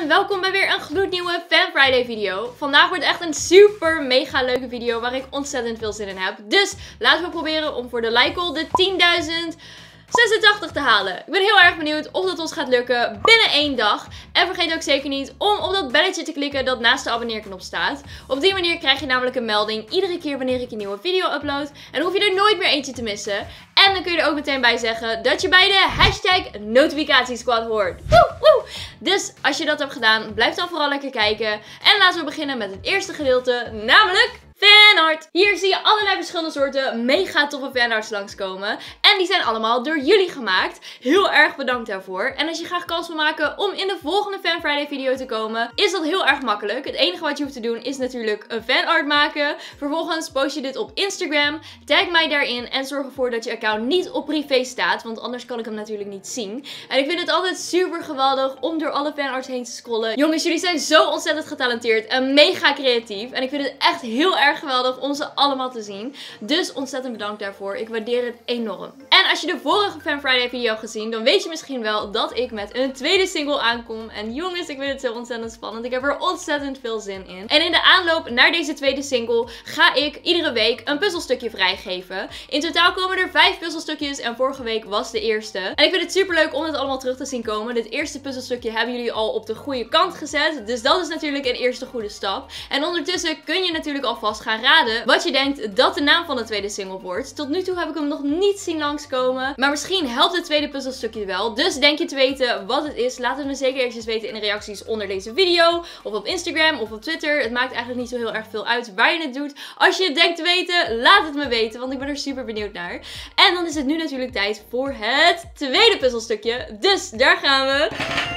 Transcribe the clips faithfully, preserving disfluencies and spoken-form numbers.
en welkom bij weer een gloednieuwe Fan Friday video. Vandaag wordt echt een super mega leuke video waar ik ontzettend veel zin in heb. Dus laten we proberen om voor de like goal de tienduizend zesentachtig te halen. Ik ben heel erg benieuwd of dat ons gaat lukken binnen één dag. En vergeet ook zeker niet om op dat belletje te klikken dat naast de abonneerknop staat. Op die manier krijg je namelijk een melding iedere keer wanneer ik een nieuwe video upload. En hoef je er nooit meer eentje te missen. En dan kun je er ook meteen bij zeggen dat je bij de hashtag notificatiesquad hoort. Woe, woe. Dus als je dat hebt gedaan, blijf dan vooral lekker kijken. En laten we beginnen met het eerste gedeelte, namelijk fanart. Hier zie je allerlei verschillende soorten mega toffe fanarts langskomen. En die zijn allemaal door jullie gemaakt. Heel erg bedankt daarvoor. En als je graag kans wil maken om in de volgende Fan Friday video te komen, is dat heel erg makkelijk. Het enige wat je hoeft te doen is natuurlijk een fanart maken. Vervolgens post je dit op Instagram. Tag mij daarin en zorg ervoor dat je account niet op privé staat. Want anders kan ik hem natuurlijk niet zien. En ik vind het altijd super geweldig om door alle fanarts heen te scrollen. Jongens, jullie zijn zo ontzettend getalenteerd en mega creatief. En ik vind het echt heel erg geweldig om ze allemaal te zien. Dus ontzettend bedankt daarvoor. Ik waardeer het enorm. En als je de vorige Fan Friday video hebt gezien, dan weet je misschien wel dat ik met een tweede single aankom. En jongens, ik vind het zo ontzettend spannend. Ik heb er ontzettend veel zin in. En in de aanloop naar deze tweede single ga ik iedere week een puzzelstukje vrijgeven. In totaal komen er vijf puzzelstukjes en vorige week was de eerste. En ik vind het super leuk om het allemaal terug te zien komen. Dit eerste puzzelstukje hebben jullie al op de goede kant gezet. Dus dat is natuurlijk een eerste goede stap. En ondertussen kun je natuurlijk alvast gaan raden wat je denkt dat de naam van de tweede single wordt. Tot nu toe heb ik hem nog niet zien langskomen. Maar misschien helpt het tweede puzzelstukje wel. Dus denk je te weten wat het is? Laat het me zeker eventjes weten in de reacties onder deze video. Of op Instagram of op Twitter. Het maakt eigenlijk niet zo heel erg veel uit waar je het doet. Als je het denkt te weten, laat het me weten. Want ik ben er super benieuwd naar. En dan is het nu natuurlijk tijd voor het tweede puzzelstukje. Dus daar gaan we.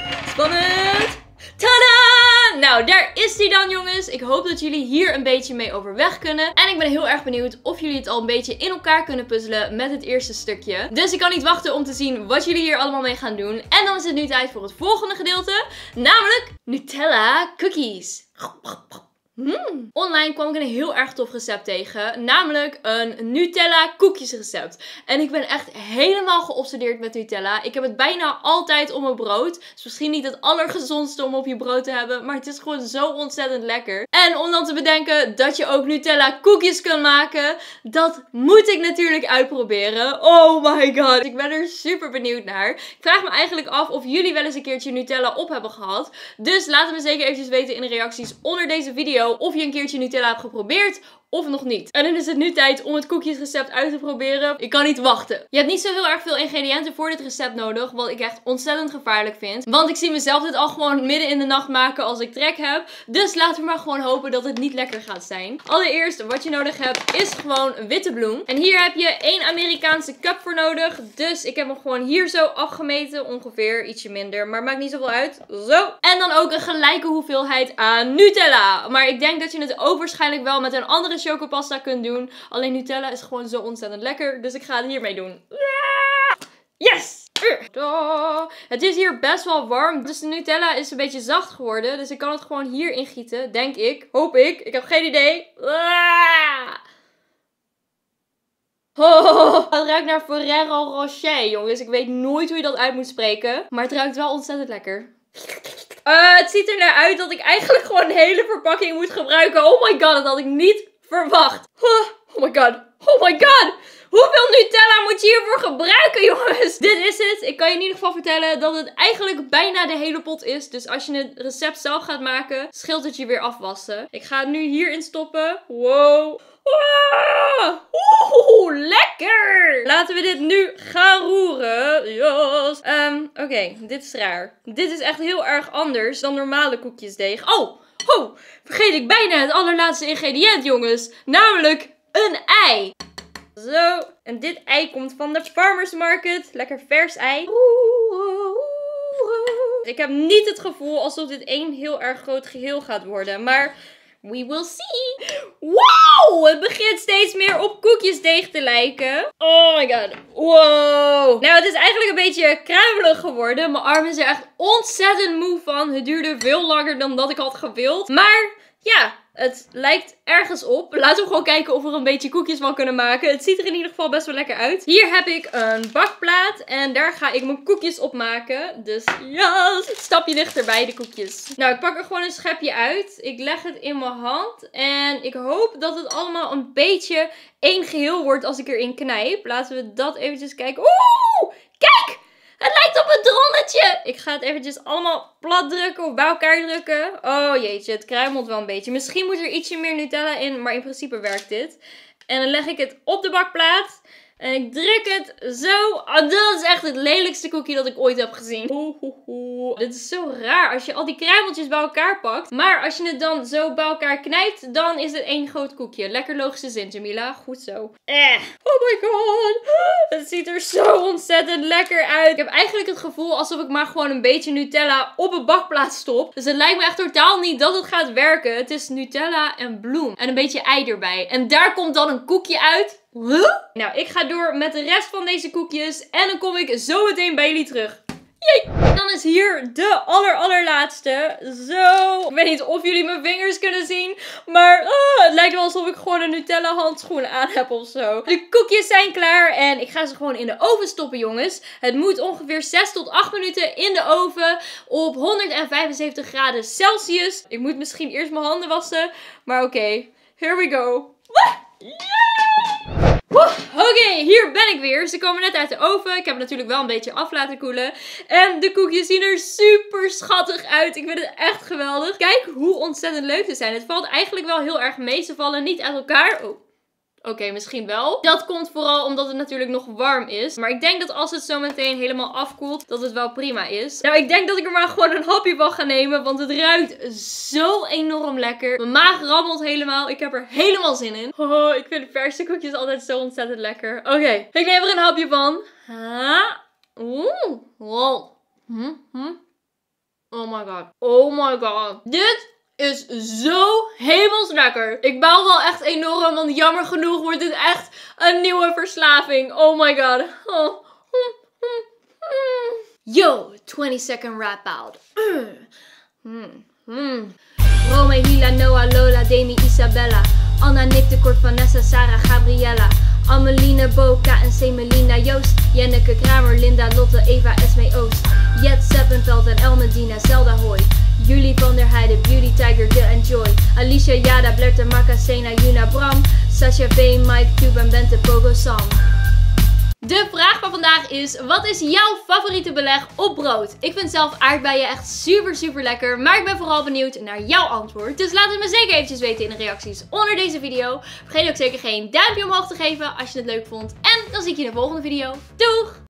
Spannend. Tadaa! Nou, daar is die dan, jongens. Ik hoop dat jullie hier een beetje mee overweg kunnen. En ik ben heel erg benieuwd of jullie het al een beetje in elkaar kunnen puzzelen met het eerste stukje. Dus ik kan niet wachten om te zien wat jullie hier allemaal mee gaan doen. En dan is het nu tijd voor het volgende gedeelte. Namelijk Nutella cookies. Hmm. Online kwam ik een heel erg tof recept tegen. Namelijk een Nutella koekjes recept. En ik ben echt helemaal geobsedeerd met Nutella. Ik heb het bijna altijd op mijn brood. Het is misschien niet het allergezondste om op je brood te hebben. Maar het is gewoon zo ontzettend lekker. En om dan te bedenken dat je ook Nutella koekjes kunt maken. Dat moet ik natuurlijk uitproberen. Oh my god. Ik ben er super benieuwd naar. Ik vraag me eigenlijk af of jullie wel eens een keertje Nutella op hebben gehad. Dus laat het me zeker eventjes weten in de reacties onder deze video. Of je een keertje Nutella hebt geprobeerd of nog niet. En dan is het nu tijd om het koekjesrecept uit te proberen. Ik kan niet wachten. Je hebt niet zo heel erg veel ingrediënten voor dit recept nodig. Wat ik echt ontzettend gevaarlijk vind. Want ik zie mezelf dit al gewoon midden in de nacht maken als ik trek heb. Dus laten we maar gewoon hopen dat het niet lekker gaat zijn. Allereerst wat je nodig hebt is gewoon witte bloem. En hier heb je één Amerikaanse cup voor nodig. Dus ik heb hem gewoon hier zo afgemeten. Ongeveer ietsje minder. Maar maakt niet zoveel uit. Zo. En dan ook een gelijke hoeveelheid aan Nutella. Maar ik denk dat je het ook waarschijnlijk wel met een andere chocopasta kunt doen. Alleen Nutella is gewoon zo ontzettend lekker. Dus ik ga het hiermee doen. Yes! Het is hier best wel warm. Dus de Nutella is een beetje zacht geworden. Dus ik kan het gewoon hierin gieten. Denk ik. Hoop ik. Ik heb geen idee. Oh, het ruikt naar Ferrero Rocher, jongens. Ik weet nooit hoe je dat uit moet spreken. Maar het ruikt wel ontzettend lekker. Uh, het ziet er naar uit dat ik eigenlijk gewoon een hele verpakking moet gebruiken. Oh my god, dat had ik niet verwacht. Oh, oh my god. Oh my god. Hoeveel Nutella moet je hiervoor gebruiken, jongens? Dit is het. Ik kan je in ieder geval vertellen dat het eigenlijk bijna de hele pot is. Dus als je het recept zelf gaat maken, scheelt het je weer afwassen. Ik ga het nu hierin stoppen. Wow. Ah, oeh, lekker! Laten we dit nu gaan roeren. Yes. Um, Oké, okay, dit is raar. Dit is echt heel erg anders dan normale koekjesdeeg. Oh, oh, vergeet ik bijna het allerlaatste ingrediënt, jongens. Namelijk een ei. Zo, en dit ei komt van de Farmers Market. Lekker vers ei. Ik heb niet het gevoel alsof dit één heel erg groot geheel gaat worden, maar we will see. Wow, het begint steeds meer op koekjesdeeg te lijken. Oh my god. Wow. Nou, het is eigenlijk een beetje kruimelig geworden. Mijn arm is er echt ontzettend moe van. Het duurde veel langer dan dat ik had gewild. Maar ja, het lijkt ergens op. Laten we gewoon kijken of we er een beetje koekjes van kunnen maken. Het ziet er in ieder geval best wel lekker uit. Hier heb ik een bakplaat en daar ga ik mijn koekjes op maken. Dus ja, een stapje dichterbij de koekjes. Nou, ik pak er gewoon een schepje uit. Ik leg het in mijn hand en ik hoop dat het allemaal een beetje één geheel wordt als ik erin knijp. Laten we dat eventjes kijken. Oeh, kijk! Het lijkt op een dronnetje. Ik ga het eventjes allemaal plat drukken of bij elkaar drukken. Oh jeetje, het kruimelt wel een beetje. Misschien moet er ietsje meer Nutella in, maar in principe werkt dit. En dan leg ik het op de bakplaat. En ik druk het zo. Oh, dat is echt het lelijkste koekje dat ik ooit heb gezien. Oeh, oeh, oeh. Dit is zo raar als je al die kruimeltjes bij elkaar pakt. Maar als je het dan zo bij elkaar knijpt, dan is het één groot koekje. Lekker logische zin, Jamila. Goed zo. Eh. Oh my god. Het ziet er zo ontzettend lekker uit. Ik heb eigenlijk het gevoel alsof ik maar gewoon een beetje Nutella op een bakplaat stop. Dus het lijkt me echt totaal niet dat het gaat werken. Het is Nutella en bloem. En een beetje ei erbij. En daar komt dan een koekje uit. Huh? Nou, ik ga door met de rest van deze koekjes. En dan kom ik zo meteen bij jullie terug. Jee! Dan is hier de aller allerlaatste. Zo. Ik weet niet of jullie mijn vingers kunnen zien. Maar oh, het lijkt wel alsof ik gewoon een Nutella handschoen aan heb of zo. De koekjes zijn klaar. En ik ga ze gewoon in de oven stoppen, jongens. Het moet ongeveer zes tot acht minuten in de oven. Op honderdvijfenzeventig graden Celsius. Ik moet misschien eerst mijn handen wassen. Maar oké. Okay. Here we go. Yeah! Oké, okay, hier ben ik weer. Ze komen net uit de oven. Ik heb het natuurlijk wel een beetje af laten koelen. En de koekjes zien er super schattig uit. Ik vind het echt geweldig. Kijk hoe ontzettend leuk ze zijn. Het valt eigenlijk wel heel erg mee. Ze vallen niet uit elkaar. Oh. Oké, okay, misschien wel. Dat komt vooral omdat het natuurlijk nog warm is. Maar ik denk dat als het zo meteen helemaal afkoelt, dat het wel prima is. Nou, ik denk dat ik er maar gewoon een hapje van ga nemen. Want het ruikt zo enorm lekker. Mijn maag rammelt helemaal. Ik heb er helemaal zin in. Oh, ik vind verse koekjes altijd zo ontzettend lekker. Oké, okay, ik neem er een hapje van. Ha. Oeh. Wow. Hm, hm. Oh my god. Oh my god. Dit is zo hemels lekker. Ik baal wel echt enorm, want jammer genoeg wordt dit echt een nieuwe verslaving. Oh my god. Oh. Yo, twenty second rap out. Mm. Mm. Rome, Hila, Noah, Lola, Demi, Isabella, Anna, Nick, de Kort, Vanessa, Sarah, Gabriella, Ameline, Boka en Semelina, Joost, Jenneke, Kramer, Linda, Lotte, Eva, Esme, Oost, Jet, Seppenveld en Elmedina, Zelda, Hoy, Julie van der Heijden, Beauty, Tiger, De en Joy, Alicia, Jada, Blerta, Makasena, Yuna, Bram, Sasha, V, Mike, Cube en Bente, Pogo, Sam. De vraag van vandaag is, wat is jouw favoriete beleg op brood? Ik vind zelf aardbeien echt super super lekker, maar ik ben vooral benieuwd naar jouw antwoord. Dus laat het me zeker eventjes weten in de reacties onder deze video. Vergeet ook zeker geen duimpje omhoog te geven als je het leuk vond. En dan zie ik je in de volgende video. Doeg!